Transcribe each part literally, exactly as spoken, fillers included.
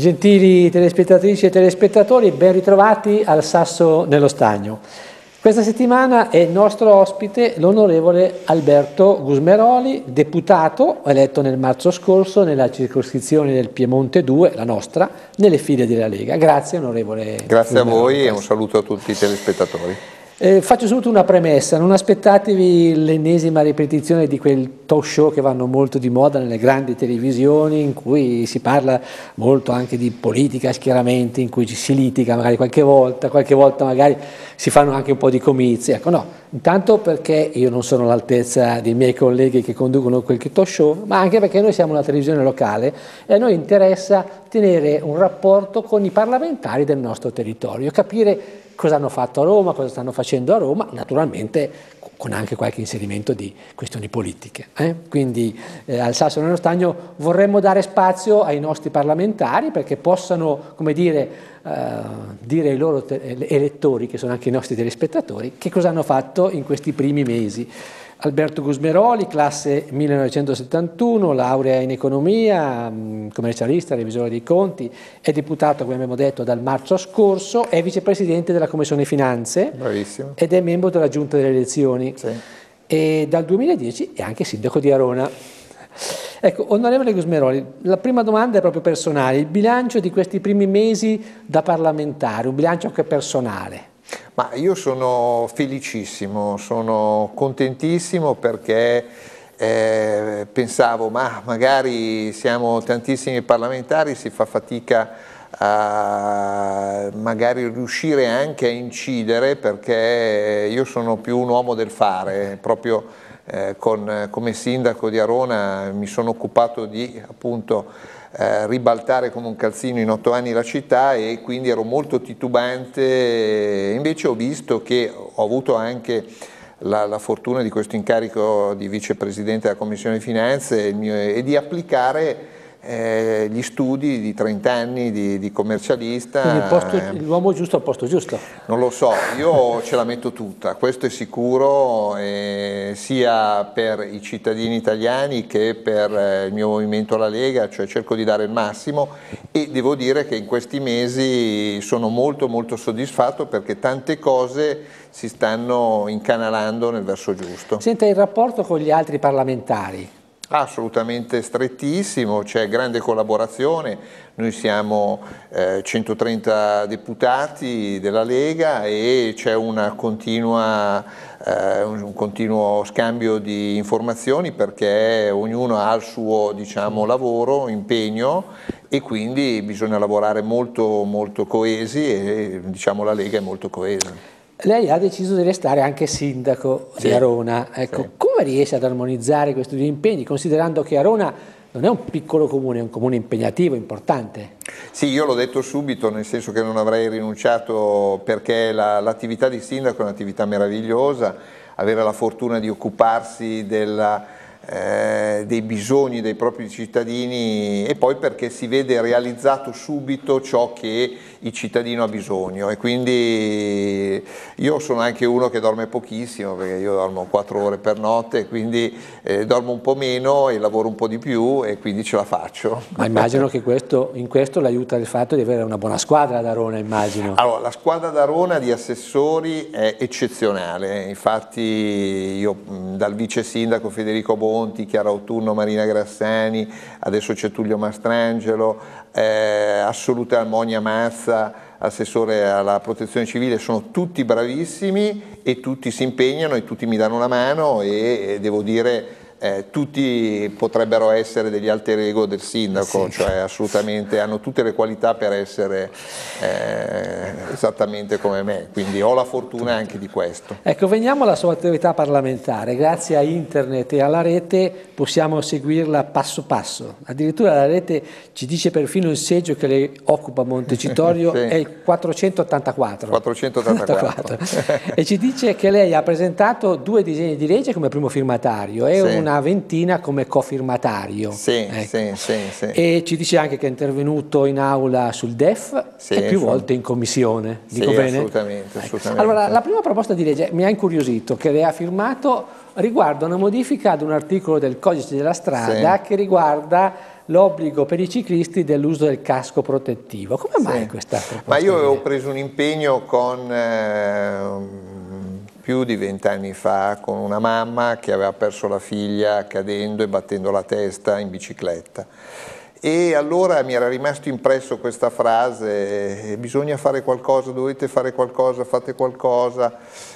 Gentili telespettatrici e telespettatori, ben ritrovati al Sasso nello Stagno. Questa settimana è il nostro ospite l'onorevole Alberto Gusmeroli, deputato eletto nel marzo scorso nella circoscrizione del Piemonte due, la nostra, nelle file della Lega. Grazie onorevole. Grazie a Gusmeroli, voi e un saluto a tutti i telespettatori. Eh, faccio subito una premessa, non aspettatevi l'ennesima ripetizione di quel talk show che vanno molto di moda nelle grandi televisioni, in cui si parla molto anche di politica, schieramenti, in cui ci si litiga magari qualche volta, qualche volta magari si fanno anche un po' di comizi. Ecco, no, intanto perché io non sono all'altezza dei miei colleghi che conducono quel talk show, ma anche perché noi siamo una televisione locale e a noi interessa tenere un rapporto con i parlamentari del nostro territorio, capire cosa hanno fatto a Roma, cosa stanno facendo a Roma, naturalmente con anche qualche inserimento di questioni politiche. Eh? Quindi eh, al Sasso nello Stagno vorremmo dare spazio ai nostri parlamentari perché possano, come dire, eh, dire ai loro elettori, che sono anche i nostri telespettatori, che cosa hanno fatto in questi primi mesi. Alberto Gusmeroli, classe millenovecentosettantuno, laurea in economia, commercialista, revisore dei conti, è deputato, come abbiamo detto, dal marzo scorso, è vicepresidente della Commissione Finanze. Bravissimo. Ed è membro della Giunta delle Elezioni. Sì. E dal duemiladieci è anche sindaco di Arona. Ecco, onorevole Gusmeroli, la prima domanda è proprio personale, il bilancio di questi primi mesi da parlamentare, un bilancio anche personale. Ma io sono felicissimo, sono contentissimo perché eh, pensavo, ma magari siamo tantissimi parlamentari, si fa fatica a magari riuscire anche a incidere, perché io sono più un uomo del fare, proprio eh, con, come sindaco di Arona mi sono occupato di appunto Eh, ribaltare come un calzino in otto anni la città e quindi ero molto titubante. Invece ho visto che ho avuto anche la, la fortuna di questo incarico di vicepresidente della Commissione Finanze e, mio, e di applicare eh, gli studi di trenta anni di, di commercialista. Quindi l'uomo giusto al posto giusto? Non lo so, io ce la metto tutta, questo è sicuro, eh, sia per i cittadini italiani che per eh, il mio movimento La Lega, cioè cerco di dare il massimo e devo dire che in questi mesi sono molto molto soddisfatto perché tante cose si stanno incanalando nel verso giusto. Senta, il rapporto con gli altri parlamentari? Assolutamente strettissimo, c'è grande collaborazione, noi siamo eh, centotrenta deputati della Lega e c'è una continua, eh, un continuo scambio di informazioni perché ognuno ha il suo, diciamo, lavoro, impegno e quindi bisogna lavorare molto, molto coesi e diciamo, la Lega è molto coesa. Lei ha deciso di restare anche sindaco Sì, di Arona, ecco, sì. Come riesce ad armonizzare questi due impegni, considerando che Arona non è un piccolo comune, è un comune impegnativo, importante? Sì, io l'ho detto subito, nel senso che non avrei rinunciato perché l'attività la, di sindaco è un'attività meravigliosa, avere la fortuna di occuparsi della Eh, dei bisogni dei propri cittadini e poi perché si vede realizzato subito ciò che il cittadino ha bisogno e quindi io sono anche uno che dorme pochissimo perché io dormo quattro ore per notte, quindi eh, dormo un po' meno e lavoro un po' di più e quindi ce la faccio. Ma immagino che questo, in questo l'aiuta il fatto di avere una buona squadra ad Arona, immagino. Allora, la squadra d'Arona di assessori è eccezionale, infatti io dal vice sindaco Federico Bonti, Chiara Autunno, Marina Grassani, adesso c'è Tullio Mastrangelo, eh, assoluta Monia Mazza, assessore alla protezione civile, sono tutti bravissimi e tutti si impegnano e tutti mi danno una mano e, e devo dire Eh, tutti potrebbero essere degli alter ego del sindaco, sì. Cioè assolutamente hanno tutte le qualità per essere eh, esattamente come me, quindi ho la fortuna anche di questo. Ecco, veniamo alla sua attività parlamentare, grazie a internet e alla rete possiamo seguirla passo passo, addirittura la rete ci dice perfino il seggio che lei occupa a Montecitorio, sì. È il quattrocentottantaquattro. quattrocentottantaquattro. E ci dice che lei ha presentato due disegni di legge come primo firmatario e sì. una una ventina come cofirmatario. Sì, ecco. sì, sì, sì. E ci dice anche che è intervenuto in aula sul D E F sì, e più su... volte in commissione. Sì, Dico bene? assolutamente, Ecco. assolutamente. Allora, la prima proposta di legge mi ha incuriosito, che lei ha firmato, riguarda una modifica ad un articolo del Codice della Strada sì. che riguarda l'obbligo per i ciclisti dell'uso del casco protettivo. Come sì. mai questa proposta? Ma io avevo preso un impegno con eh, più di vent'anni fa con una mamma che aveva perso la figlia cadendo e battendo la testa in bicicletta. E allora mi era rimasto impresso questa frase: bisogna fare qualcosa, dovete fare qualcosa, fate qualcosa.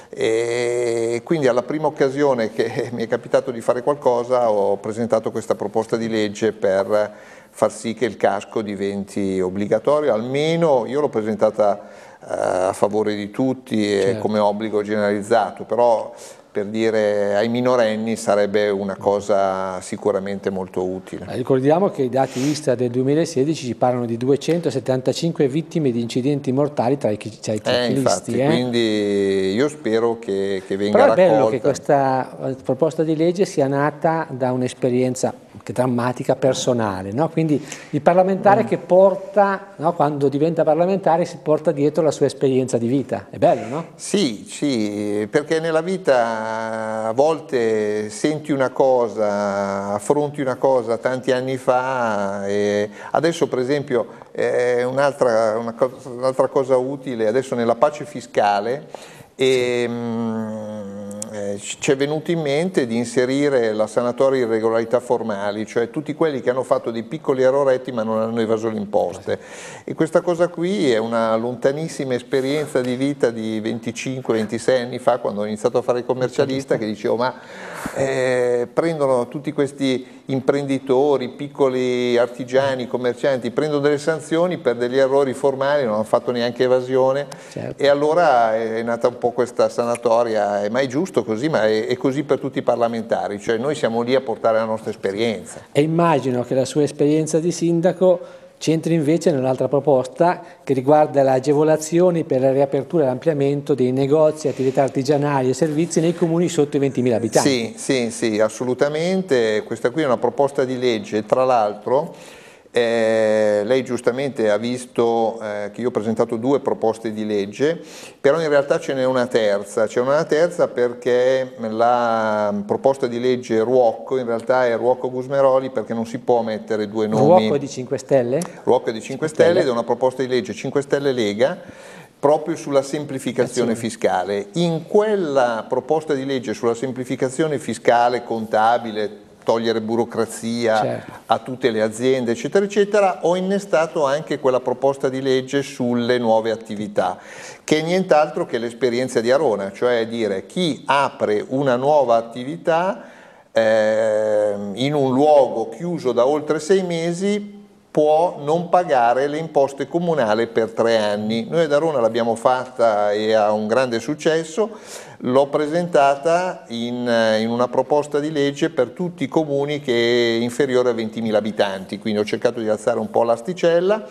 E quindi alla prima occasione che mi è capitato di fare qualcosa ho presentato questa proposta di legge per far sì che il casco diventi obbligatorio, almeno io l'ho presentata eh, a favore di tutti certo. e come obbligo generalizzato, però per dire ai minorenni sarebbe una cosa sicuramente molto utile. Ricordiamo che i dati Istat del duemilasedici ci parlano di duecentosettantacinque vittime di incidenti mortali tra i, tra i ciclisti. Eh, infatti, eh? Quindi io spero che, che venga Però è raccolta. bello che questa proposta di legge sia nata da un'esperienza che drammatica personale, no? Quindi il parlamentare mm. che porta, no? quando diventa parlamentare si porta dietro la sua esperienza di vita, è bello, no? Sì, sì, perché nella vita a volte senti una cosa, affronti una cosa tanti anni fa e adesso per esempio eh, un'altra una cosa, un'altra cosa utile, adesso nella pace fiscale e, sì. mh, eh, ci è venuto in mente di inserire la sanatoria di irregolarità formali, cioè tutti quelli che hanno fatto dei piccoli erroretti ma non hanno evaso le imposte. E questa cosa qui è una lontanissima esperienza di vita di venticinque ventisei anni fa, quando ho iniziato a fare il commercialista, che dicevo ma eh, prendono tutti questi imprenditori, piccoli artigiani, commercianti, prendono delle sanzioni per degli errori formali, non hanno fatto neanche evasione, certo. E allora è nata un po' questa sanatoria, ma è giusto così, ma è, è così per tutti i parlamentari, cioè noi siamo lì a portare la nostra esperienza. E immagino che la sua esperienza di sindaco c'entri invece nell'altra proposta che riguarda le agevolazioni per la riapertura e l'ampliamento dei negozi, attività artigianali e servizi nei comuni sotto i ventimila abitanti. Sì, sì, sì, assolutamente. Questa qui è una proposta di legge, tra l'altro eh, lei giustamente ha visto eh, che io ho presentato due proposte di legge, però in realtà ce n'è una terza, c'è una terza perché la proposta di legge Ruocco in realtà è Ruocco Gusmeroli, perché non si può mettere due nomi. Ruocco di cinque Stelle? Ruocco di cinque Stelle ed è una proposta di legge cinque Stelle Lega proprio sulla semplificazione fiscale. In quella proposta di legge sulla semplificazione fiscale, contabile, togliere burocrazia certo. a tutte le aziende, eccetera, eccetera, ho innestato anche quella proposta di legge sulle nuove attività, che è nient'altro che l'esperienza di Arona, cioè dire chi apre una nuova attività eh, in un luogo chiuso da oltre sei mesi può non pagare le imposte comunali per tre anni. Noi ad Arona l'abbiamo fatta e ha un grande successo, l'ho presentata in, in una proposta di legge per tutti i comuni che è inferiore a ventimila abitanti, quindi ho cercato di alzare un po' l'asticella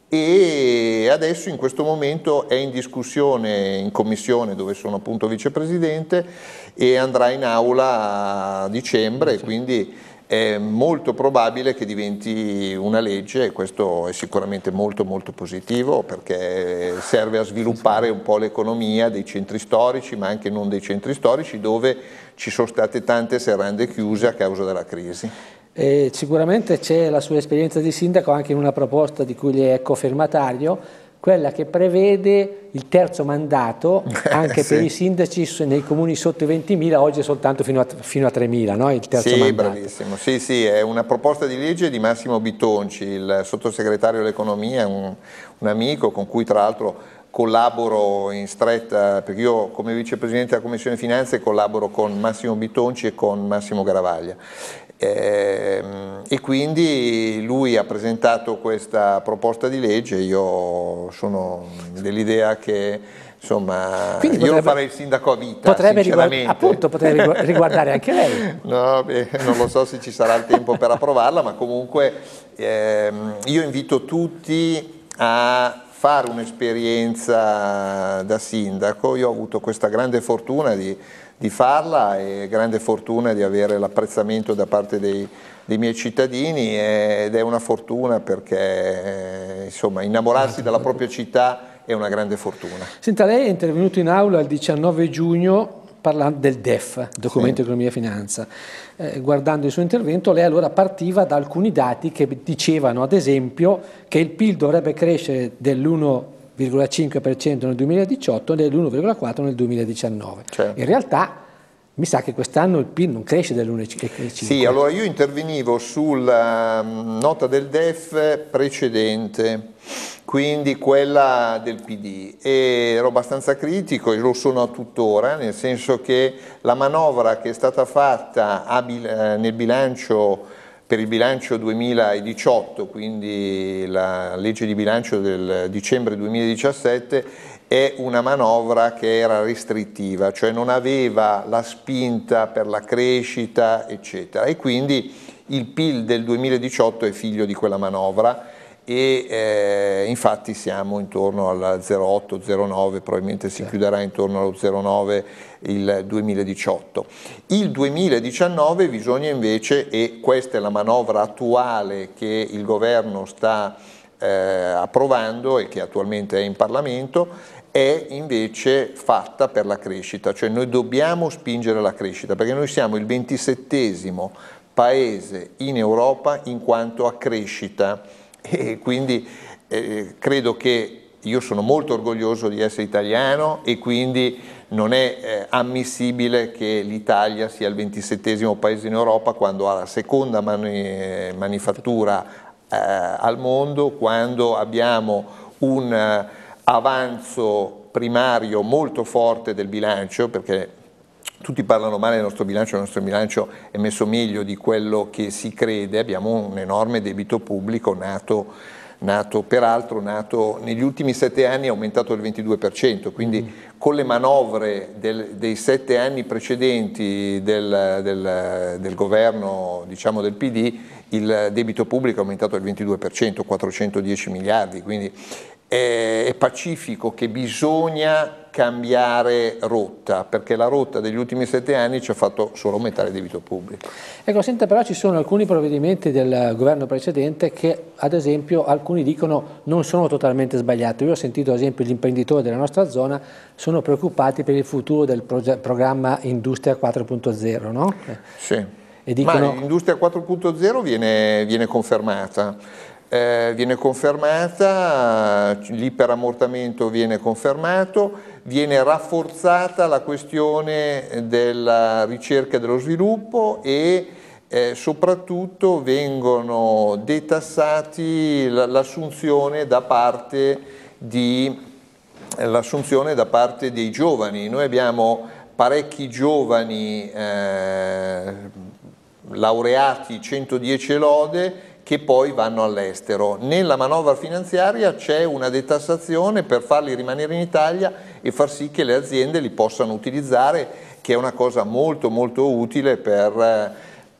e adesso in questo momento è in discussione in commissione dove sono appunto vicepresidente e andrà in aula a dicembre, quindi è molto probabile che diventi una legge e questo è sicuramente molto molto positivo perché serve a sviluppare un po' l'economia dei centri storici ma anche non dei centri storici dove ci sono state tante serrande chiuse a causa della crisi. E sicuramente c'è la sua esperienza di sindaco anche in una proposta di cui lei è cofirmatario, quella che prevede il terzo mandato anche sì. per i sindaci nei comuni sotto i ventimila, oggi è soltanto fino a, fino a tremila, no? Il terzo sì, mandato. Bravissimo, sì, sì, è una proposta di legge di Massimo Bitonci, il sottosegretario dell'economia, un, un amico con cui tra l'altro collaboro in stretta, perché io come vicepresidente della Commissione Finanze collaboro con Massimo Bitonci e con Massimo Garavaglia. Eh, e quindi lui ha presentato questa proposta di legge, io sono dell'idea che insomma quindi io potrebbe, farei il sindaco a vita, potrebbe sinceramente. Appunto potrebbe riguardare anche lei. No, beh, non lo so se ci sarà il tempo per approvarla, ma comunque ehm, io invito tutti a fare un'esperienza da sindaco. Io ho avuto questa grande fortuna di, di farla e grande fortuna di avere l'apprezzamento da parte dei, dei miei cittadini, ed è una fortuna perché insomma, innamorarsi della propria città è una grande fortuna. Senta, lei è intervenuto in aula il diciannove giugno parlando del D E F, Documento sì. Economia e Finanza. Eh, guardando il suo intervento, lei allora partiva da alcuni dati che dicevano, ad esempio, che il P I L dovrebbe crescere dell'uno virgola cinque per cento nel duemiladiciotto e dell'uno virgola quattro per cento nel duemiladiciannove. Certo. In realtà mi sa che quest'anno il P I L non cresce dell'uno virgola cinque per cento. Sì, allora io intervenivo sulla nota del D E F precedente, quindi quella del P D, e ero abbastanza critico e lo sono tuttora, nel senso che la manovra che è stata fatta nel bilancio, per il bilancio duemiladiciotto, quindi la legge di bilancio del dicembre duemiladiciassette, è una manovra che era restrittiva, cioè non aveva la spinta per la crescita, eccetera, e quindi il P I L del duemiladiciotto è figlio di quella manovra, e eh, infatti siamo intorno al zero virgola otto zero virgola nove, probabilmente si chiuderà intorno allo zero virgola nove il duemiladiciotto. Il duemiladiciannove bisogna invece, e questa è la manovra attuale che il governo sta eh, approvando e che attualmente è in Parlamento, è invece fatta per la crescita, cioè noi dobbiamo spingere la crescita, perché noi siamo il ventisettesimo paese in Europa in quanto a crescita. E quindi eh, credo che io sono molto orgoglioso di essere italiano, e quindi non è eh, ammissibile che l'Italia sia il ventisettesimo paese in Europa quando ha la seconda mani manifattura eh, al mondo, quando abbiamo un eh, avanzo primario molto forte del bilancio, perché tutti parlano male del nostro bilancio, il nostro bilancio è messo meglio di quello che si crede, abbiamo un enorme debito pubblico nato, nato peraltro nato negli ultimi sette anni, è aumentato del ventidue per cento, quindi mm. con le manovre del, dei sette anni precedenti del, del, del governo, diciamo del P D, il debito pubblico è aumentato del ventidue per cento, quattrocentodieci miliardi, quindi è, è pacifico che bisogna cambiare rotta, perché la rotta degli ultimi sette anni ci ha fatto solo aumentare il debito pubblico. Ecco, senta, però ci sono alcuni provvedimenti del governo precedente che, ad esempio, alcuni dicono non sono totalmente sbagliati. Io ho sentito, ad esempio, gli imprenditori della nostra zona sono preoccupati per il futuro del programma Industria quattro punto zero, no? Sì, e dicono... ma l'Industria quattro punto zero viene, viene confermata. Eh, viene confermata, l'iperammortamento viene confermato, viene rafforzata la questione della ricerca e dello sviluppo, e eh, soprattutto vengono detassati l'assunzione da parte di l'assunzione da parte dei giovani. Noi abbiamo parecchi giovani eh, laureati centodieci lode che poi vanno all'estero. Nella manovra finanziaria c'è una detassazione per farli rimanere in Italia e far sì che le aziende li possano utilizzare, che è una cosa molto molto utile per,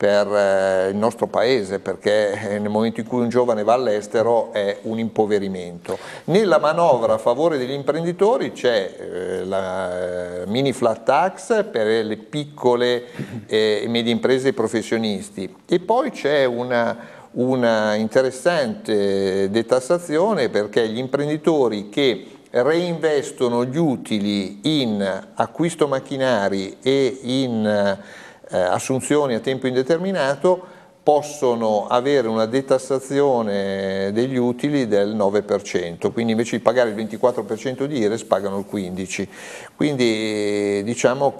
per il nostro paese, perché nel momento in cui un giovane va all'estero è un impoverimento. Nella manovra a favore degli imprenditori c'è eh, la eh, mini flat tax per le piccole eh, e medie imprese e professionisti, e poi c'è una una interessante detassazione perché gli imprenditori che reinvestono gli utili in acquisto macchinari e in eh, assunzioni a tempo indeterminato possono avere una detassazione degli utili del nove per cento, quindi invece di pagare il ventiquattro per cento di I R E S pagano il quindici per cento. Quindi diciamo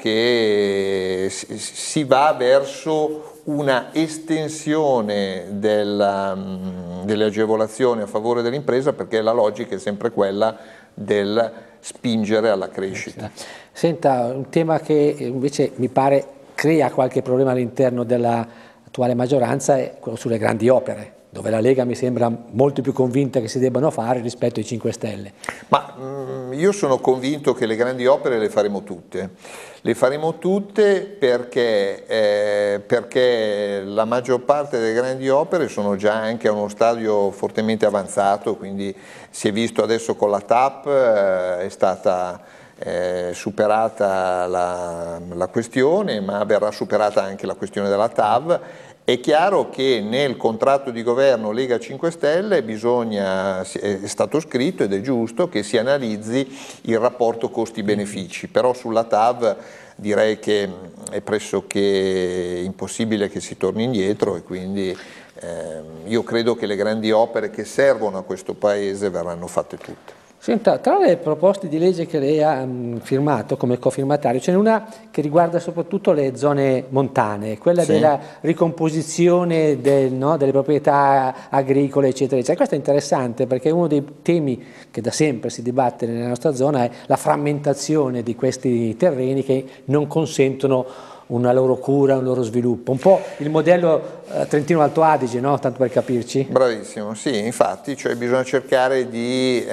che si va verso una estensione della, delle agevolazioni a favore dell'impresa, perché la logica è sempre quella del spingere alla crescita. Senta, un tema che invece mi pare crea qualche problema all'interno dell'attuale maggioranza è quello sulle grandi opere. dove la Lega mi sembra molto più convinta che si debbano fare rispetto ai cinque Stelle. Ma mh, io sono convinto che le grandi opere le faremo tutte, le faremo tutte perché, eh, perché la maggior parte delle grandi opere sono già anche a uno stadio fortemente avanzato, quindi si è visto adesso con la T A P, eh, è stata eh, superata la, la questione, ma verrà superata anche la questione della T A V. È chiaro che nel contratto di governo Lega cinque Stelle bisogna, è stato scritto ed è giusto che si analizzi il rapporto costi-benefici, però sulla T A V direi che è pressoché impossibile che si torni indietro e quindi eh, io credo che le grandi opere che servono a questo Paese verranno fatte tutte. Senta, tra le proposte di legge che lei ha mh, firmato come cofirmatario, ce n'è una che riguarda soprattutto le zone montane, quella sì. della ricomposizione del, no, delle proprietà agricole, eccetera, eccetera. Questo è interessante perché uno dei temi che da sempre si dibatte nella nostra zona è la frammentazione di questi terreni che non consentono una loro cura, un loro sviluppo, un po' il modello eh, Trentino Alto Adige, no? Tanto per capirci. Bravissimo, sì, infatti, cioè bisogna cercare di,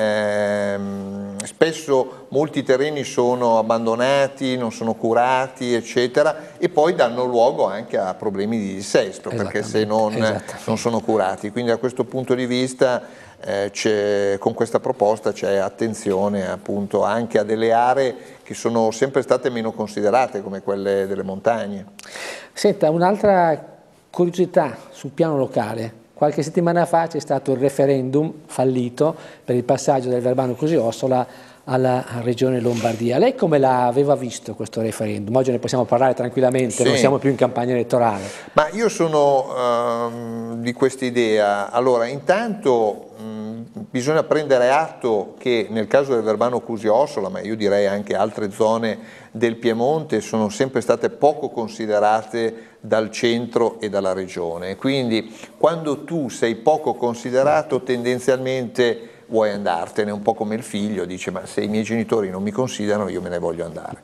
ehm, spesso molti terreni sono abbandonati, non sono curati, eccetera, e poi danno luogo anche a problemi di dissesto, perché se non, non sono curati, quindi da questo punto di vista Eh, con questa proposta c'è attenzione appunto anche a delle aree che sono sempre state meno considerate come quelle delle montagne. Senta, un'altra curiosità sul piano locale, qualche settimana fa c'è stato il referendum fallito per il passaggio del Verbano-Cusio-Ossola alla regione Lombardia. Lei come l'aveva visto questo referendum? Oggi ne possiamo parlare tranquillamente, sì. Non siamo più in campagna elettorale. Ma io sono uh, di questa idea. Allora, intanto mh, bisogna prendere atto che nel caso del Verbano-Cusio-Ossola, ma io direi anche altre zone del Piemonte, sono sempre state poco considerate dal centro e dalla regione. Quindi quando tu sei poco considerato, tendenzialmente vuoi andartene, un po' come il figlio, dice ma se i miei genitori non mi considerano io me ne voglio andare.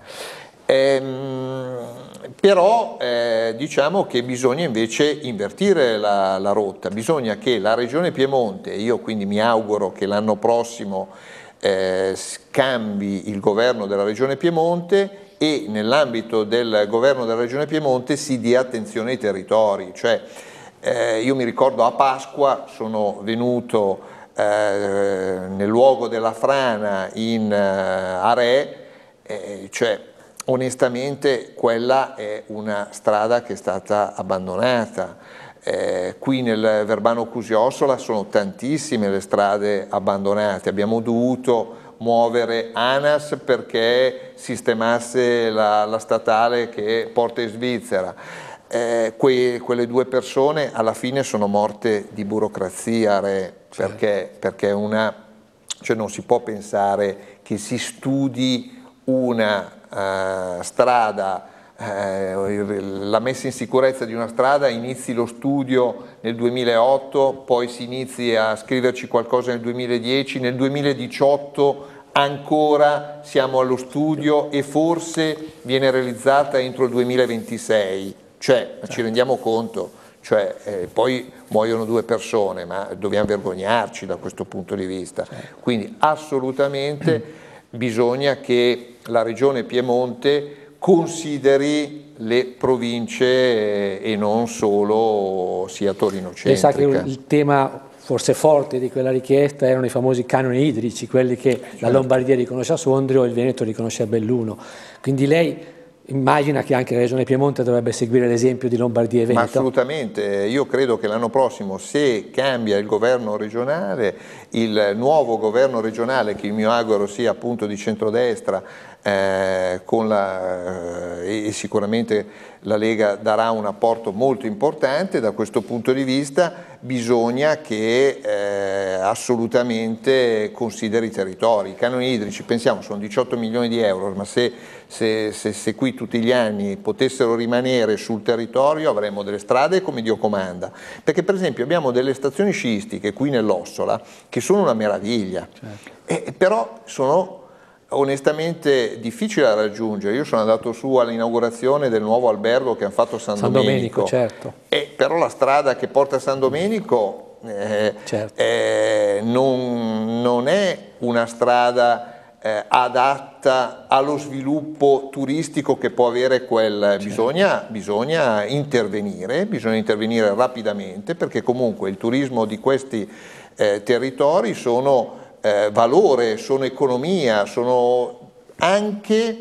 Ehm, però eh, diciamo che bisogna invece invertire la, la rotta, bisogna che la regione Piemonte, io quindi mi auguro che l'anno prossimo eh, cambi il governo della regione Piemonte e nell'ambito del governo della regione Piemonte si dia attenzione ai territori, cioè eh, io mi ricordo a Pasqua sono venuto Eh, nel luogo della frana in eh, Are, eh, cioè onestamente quella è una strada che è stata abbandonata. Eh, qui nel Verbano-Cusio-Ossola sono tantissime le strade abbandonate, abbiamo dovuto muovere ANAS perché sistemasse la, la statale che porta in Svizzera. Eh, que, quelle due persone alla fine sono morte di burocrazia, Re, perché, perché una, cioè non si può pensare che si studi una uh, strada, uh, la messa in sicurezza di una strada, inizi lo studio nel duemilaotto, poi si inizi a scriverci qualcosa nel duemiladieci, nel duemiladiciotto ancora siamo allo studio e forse viene realizzata entro il duemilaventisei. Cioè, ci rendiamo conto, cioè, eh, poi muoiono due persone, ma dobbiamo vergognarci da questo punto di vista. Quindi assolutamente bisogna che la regione Piemonte consideri le province eh, e non solo sia Torino-centrica. Lei sa che il tema forse forte di quella richiesta erano i famosi canoni idrici, quelli che certo. La Lombardia riconosce a Sondrio e il Veneto riconosce a Belluno. Quindi lei immagina che anche la regione Piemonte dovrebbe seguire l'esempio di Lombardia e Veneto? Ma assolutamente, io credo che l'anno prossimo, se cambia il governo regionale, il nuovo governo regionale, che io mi auguro sia appunto di centrodestra, eh, con la, eh, e sicuramente la Lega darà un apporto molto importante, da questo punto di vista bisogna che eh, assolutamente consideri i territori. I canoni idrici, pensiamo, sono diciotto milioni di euro, ma se, se, se, se qui tutti gli anni potessero rimanere sul territorio avremmo delle strade come Dio comanda, perché per esempio abbiamo delle stazioni sciistiche qui nell'Ossola che sono una meraviglia, certo. e, però sono onestamente difficile da raggiungere. Io sono andato su all'inaugurazione del nuovo albergo che hanno fatto a San, San Domenico, Domenico certo. E però la strada che porta a San Domenico eh, certo. eh, non, non è una strada eh, adatta allo sviluppo turistico che può avere quel, certo. bisogna, bisogna intervenire, bisogna intervenire rapidamente, perché comunque il turismo di questi eh, territori sono eh, valore, sono economia, sono anche...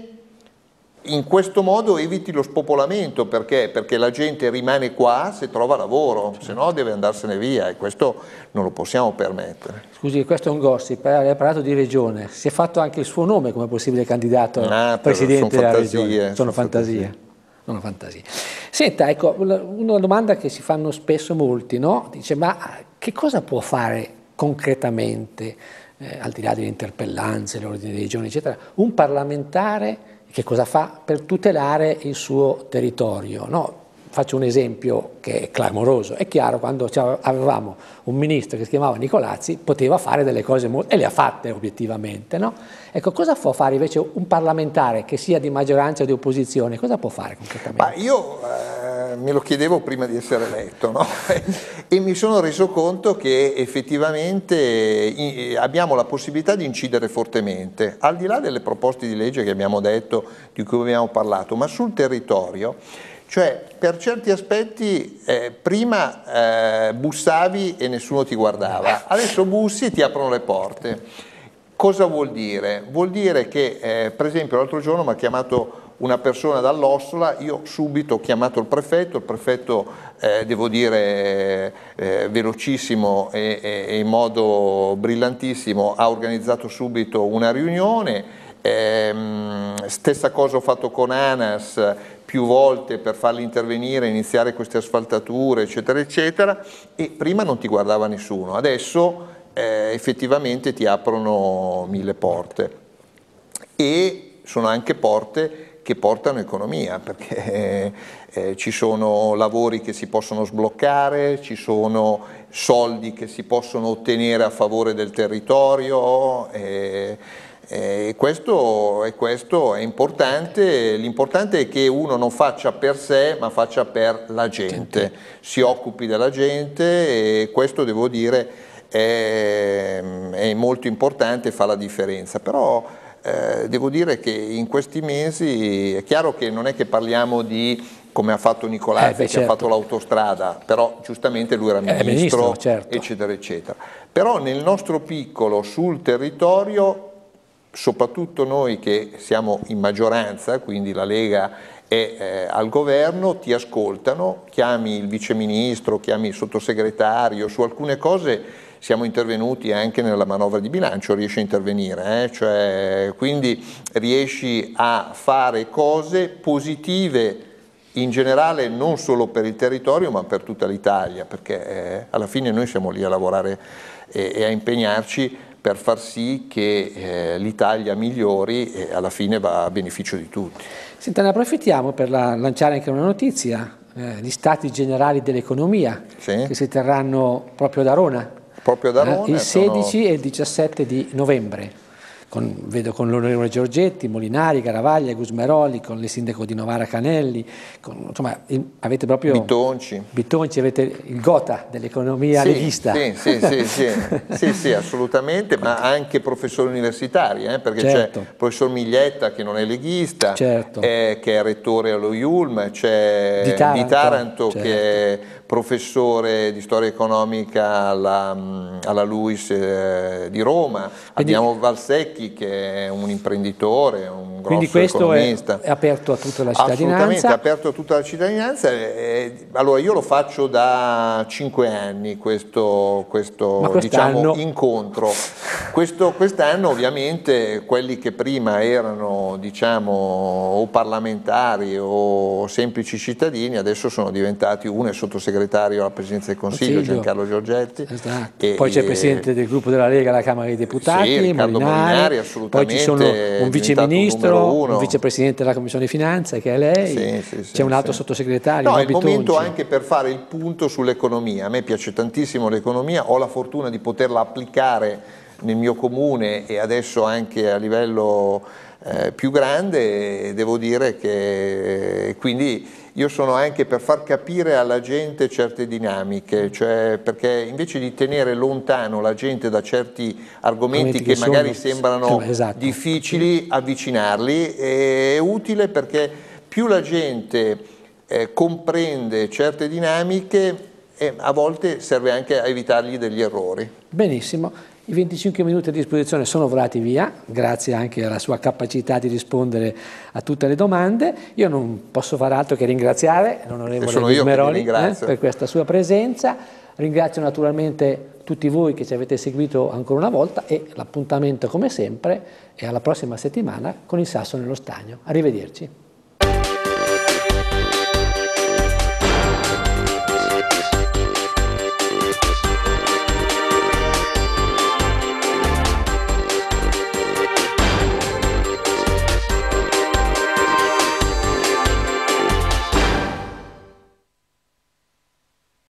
In questo modo eviti lo spopolamento, perché? Perché la gente rimane qua se trova lavoro, certo. se no deve andarsene via, e questo non lo possiamo permettere. Scusi, questo è un gossip, lei ha parlato di regione, si è fatto anche il suo nome come possibile candidato ah, presidente sono della fantasie, regione. Sono, sono fantasie. fantasie. Sono fantasie. Senta, ecco, una domanda che si fanno spesso molti, no? Dice, ma che cosa può fare concretamente, eh, al di là delle interpellanze, l'ordine dei giorni, eccetera, un parlamentare? Che cosa fa per tutelare il suo territorio? No? Faccio un esempio che è clamoroso. È chiaro, quando avevamo un ministro che si chiamava Nicolazzi, poteva fare delle cose molto, e le ha fatte obiettivamente. No? Ecco, cosa può fare invece un parlamentare che sia di maggioranza o di opposizione? Cosa può fare concretamente? Ma io eh, me lo chiedevo prima di essere eletto, no? E mi sono reso conto che effettivamente abbiamo la possibilità di incidere fortemente, al di là delle proposte di legge che abbiamo detto, di cui abbiamo parlato, ma sul territorio. Cioè, per certi aspetti eh, prima eh, bussavi e nessuno ti guardava, adesso bussi e ti aprono le porte. Cosa vuol dire? Vuol dire che, eh, per esempio, l'altro giorno mi ha chiamato una persona dall'Ossola, io subito ho chiamato il prefetto, il prefetto, eh, devo dire, eh, velocissimo e, e in modo brillantissimo, ha organizzato subito una riunione. Eh, stessa cosa ho fatto con ANAS più volte per farli intervenire, iniziare queste asfaltature, eccetera, eccetera, e prima non ti guardava nessuno, adesso eh, effettivamente ti aprono mille porte, e sono anche porte che portano economia, perché eh, ci sono lavori che si possono sbloccare, ci sono soldi che si possono ottenere a favore del territorio, eh, E questo, e questo è importante. L'importante è che uno non faccia per sé, ma faccia per la gente, si occupi della gente, e questo, devo dire, è, è molto importante, fa la differenza. Però eh, devo dire che in questi mesi è chiaro che non è che parliamo di, come ha fatto Nicolazzi, eh beh, che certo. ha fatto l'autostrada, però giustamente lui era ministro, eh, ministro certo. eccetera, eccetera. Però nel nostro piccolo, sul territorio, soprattutto noi che siamo in maggioranza, quindi la Lega è eh, al governo, ti ascoltano, chiami il viceministro, chiami il sottosegretario, su alcune cose siamo intervenuti anche nella manovra di bilancio, riesci a intervenire, eh? Cioè, quindi riesci a fare cose positive in generale, non solo per il territorio ma per tutta l'Italia, perché eh, alla fine noi siamo lì a lavorare e, e a impegnarci per far sì che eh, l'Italia migliori, e alla fine va a beneficio di tutti. Senta, ne approfittiamo per la, lanciare anche una notizia, eh, gli stati generali dell'economia, sì. che si terranno proprio ad Arona, proprio ad Arona eh, il sedici sono... e il diciassette di novembre. Con, vedo con l'onorevole Giorgetti, Molinari, Garavaglia, Gusmeroli, con il sindaco di Novara Canelli, con, insomma il, avete proprio Bitonci. Bitonci, avete il gota dell'economia sì, leghista. Sì, sì, sì, sì, sì, sì, assolutamente, ma anche professori universitari, eh, perché certo. c'è il professor Miglietta che non è leghista, certo. eh, che è rettore allo I U L M, c'è di Taranto, di Taranto certo. che è professore di storia economica alla, alla LUISS eh, di Roma. Quindi, abbiamo Valsecchi che è un imprenditore, un grosso quindi questo economista. È, è aperto a tutta la cittadinanza? Assolutamente, è aperto a tutta la cittadinanza. Eh, allora io lo faccio da cinque anni questo, questo diciamo, incontro. Questo, quest'anno ovviamente quelli che prima erano diciamo, o parlamentari o semplici cittadini adesso sono diventati, uno è sottosegretario alla Presidenza del Consiglio, Consiglio. Giancarlo Giorgetti. Esatto. E, poi c'è il Presidente del gruppo della Lega alla Camera dei Deputati, sì, Riccardo Molinari, Molinari, assolutamente. Poi ci sono un viceministro, un, un vicepresidente della Commissione Finanze che è lei, sì, sì, sì, c'è un altro sì. sottosegretario. No, è il Bitonci. momento anche per fare il punto sull'economia. A me piace tantissimo l'economia, ho la fortuna di poterla applicare nel mio comune e adesso anche a livello eh, più grande, e devo dire che quindi io sono anche per far capire alla gente certe dinamiche, cioè perché invece di tenere lontano la gente da certi argomenti che, che magari sono, sembrano eh, esatto. difficili, avvicinarli, è utile perché più la gente eh, comprende certe dinamiche e a volte serve anche a evitargli degli errori. Benissimo, i venticinque minuti a disposizione sono volati via, grazie anche alla sua capacità di rispondere a tutte le domande. Io non posso fare altro che ringraziare l'onorevole Meroli eh, per questa sua presenza. Ringrazio naturalmente tutti voi che ci avete seguito ancora una volta e l'appuntamento come sempre è alla prossima settimana con il Sasso nello Stagno. Arrivederci.